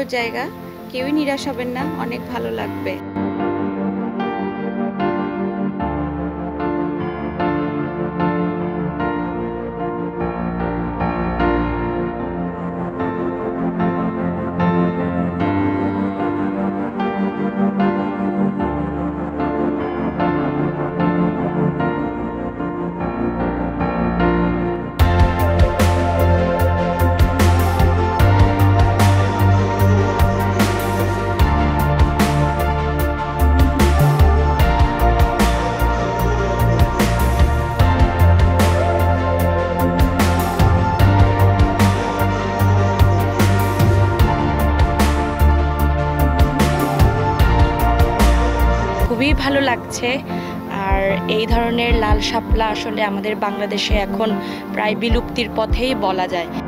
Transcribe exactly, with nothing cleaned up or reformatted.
সুন্দর জায়গা, কেউই নিরাশ হবেন না, অনেক ভালো লাগবে। খুবই ভালো লাগছে। আর এই ধরনের লাল শাপলা আসলে আমাদের বাংলাদেশে এখন প্রায় বিলুপ্তির পথেই বলা যায়।